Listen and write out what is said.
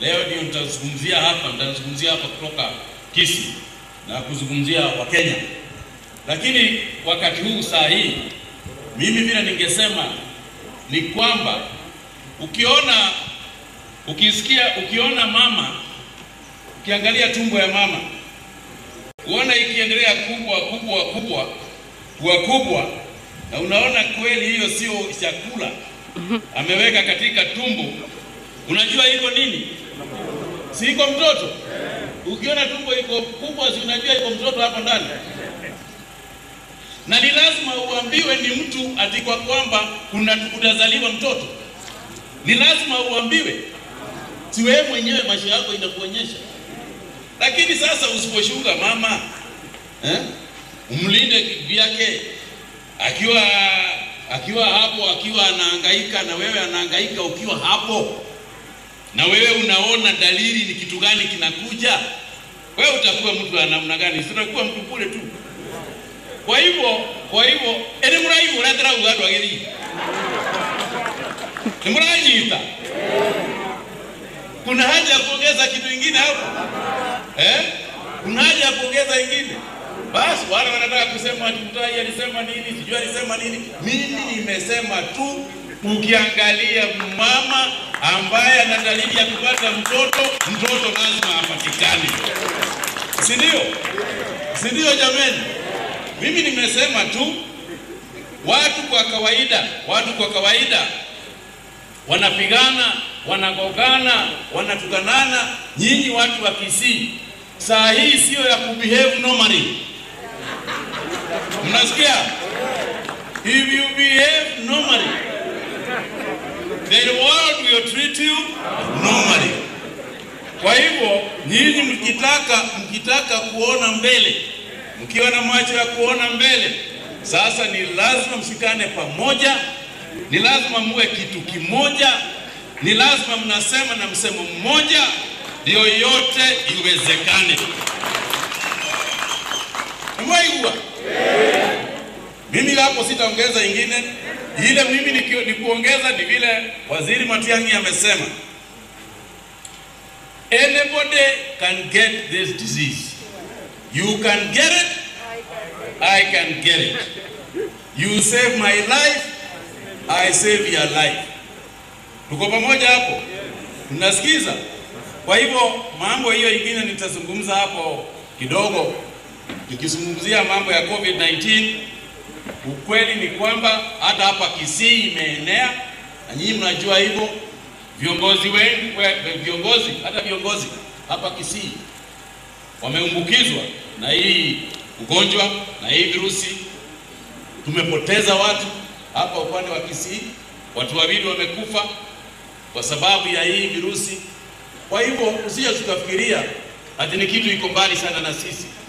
Leo ndio nitazungumzia hapa kutoka Kisii na kuzungumzia Wakenya. Lakini wakati huu saa hii mimi vile ningesema ni kwamba ukiona mama, ukiangalia tumbo ya mama, uona ikiendelea kubwa na unaona kweli hiyo sio chakula ameweka katika tumbo, unajua iko nini? Si iko mtoto? Ukiona tumbo iko kubwa, si unajua iko mtoto hapo ndani? Na ni lazima uambiwe ni mtu ati kwa kwamba utazaliwa mtoto. Ni lazima uambiwe. Si wewe mwenyewe macho yako inakuonyesha. Lakini sasa usiposhuka mama, umlinde vyake, akiwa hapo, akiwa anahangaika na wewe anahangaika ukiwa hapo, na wewe unaona dalili ni kitu gani kinakuja, wewe utakuwa mtu wa namna gani? Sitakuwa mtu kule tu. Kwa hivyo ene murai uratara ugado ageri ni murai nyita. Kuna haja ya kuongeza kitu kingine hapo? Kuna haja ya kuongeza ingine? Basi wale wanataka kusema ati Mutahi alisema nini, sijui alisema nini. Mimi nimesema tu, ukiangalia mama ambaye ana dalili ya kupata mtoto lazima apatikane. Si ndio jameni? Mimi nimesema tu, watu kwa kawaida wanapigana, wanagogana, wanatukanana. Nyinyi watu wa Kisii, saa hii sio ya kubehave normally. Mnasikia? If you behave normally, the world will treat you normally. Kwa hivyo nyinyi mkitaka kuona mbele, mkiwa na macho ya kuona mbele, sasa ni lazima mshikane pamoja, ni lazima muwe kitu kimoja, ni lazima mnasema na msemo mmoja, ndio yote iwezekane. Mwaigua? Mimi hapo sitaongeza ingine. Ile mimi ni kuongeza ni vile Waziri Matiang'i amesema, anybody can get this disease. You can get it, I can get it. You save my life, I save your life. Tuko pamoja hapo? Tunasikiza? Kwa hivyo mambo hiyo ingine nitazungumza hapo kidogo, nikizungumzia mambo ya COVID-19. Ukweli ni kwamba hata hapa Kisii imeenea, na nyinyi mnajua hivyo. Viongozi hapa Kisii wameambukizwa na hii ugonjwa, na hii virusi. Tumepoteza watu hapa upande wa Kisii, watu wawili wamekufa kwa sababu ya hii virusi. Kwa hivyo usije tukafikiria ati ni kitu iko mbali sana na sisi.